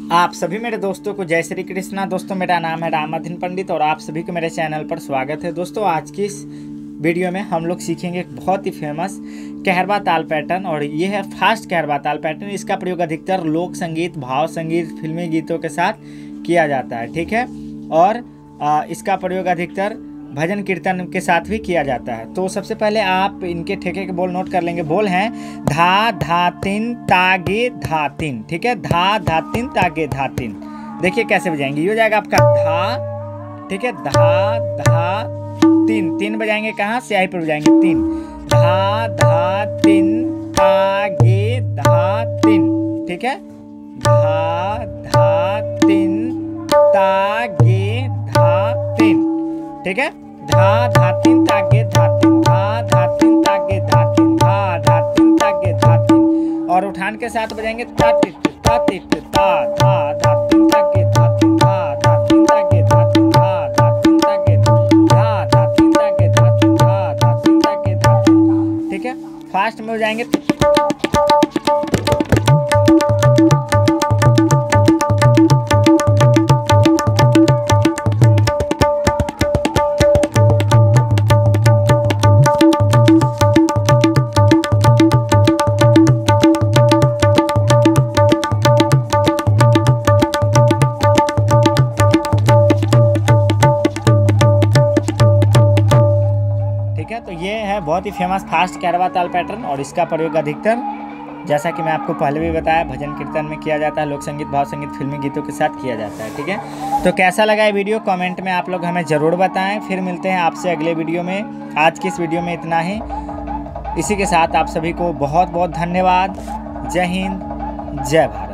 आप सभी मेरे दोस्तों को जय श्री कृष्णा। दोस्तों मेरा नाम है रामाधीन पंडित और आप सभी को मेरे चैनल पर स्वागत है। दोस्तों आज की इस वीडियो में हम लोग सीखेंगे एक बहुत ही फेमस कहरवा ताल पैटर्न और ये है फास्ट कहरवा ताल पैटर्न। इसका प्रयोग अधिकतर लोक संगीत, भाव संगीत, फिल्मी गीतों के साथ किया जाता है, ठीक है। और इसका प्रयोग अधिकतर भजन कीर्तन के साथ भी किया जाता है। तो सबसे पहले आप इनके ठेके के बोल नोट कर लेंगे। बोल हैं धा धा तिन तागे धा तिन, ठीक है। धा धा तिन तागे धा तिन। देखिए कैसे बजाएंगे। ये हो जाएगा आपका धा, ठीक है। धा धा तीन, तीन बजाएंगे कहाँ, स्याही पर बजाएंगे तीन। धा धा तिन तागे धा तिन, ठीक है। धा धा तिन तागे धा तिन, ठीक है। धा धा तिन तागे धा तिन, धा धा तिन तागे धा तिन, धा धा तिन तागे धा तिन। और उठान के साथ बजाएंगे ता टिट ता टिट ता, धा धा तिन तागे धा तिन, धा धा तिन तागे धा तिन, धा धा तिन तागे धा धा तिन तागे धा तिन, धा धा तिन तागे धा तिन, ठीक है। फास्ट में हो जाएंगे। तो ये है बहुत ही फेमस फास्ट कहरवा ताल पैटर्न और इसका प्रयोग अधिकतर, जैसा कि मैं आपको पहले भी बताया, भजन कीर्तन में किया जाता है, लोक संगीत, भाव संगीत, फिल्मी गीतों के साथ किया जाता है, ठीक है। तो कैसा लगा ये वीडियो कमेंट में आप लोग हमें ज़रूर बताएं। फिर मिलते हैं आपसे अगले वीडियो में। आज की इस वीडियो में इतना ही। इसी के साथ आप सभी को बहुत बहुत धन्यवाद। जय हिंद, जय भारत।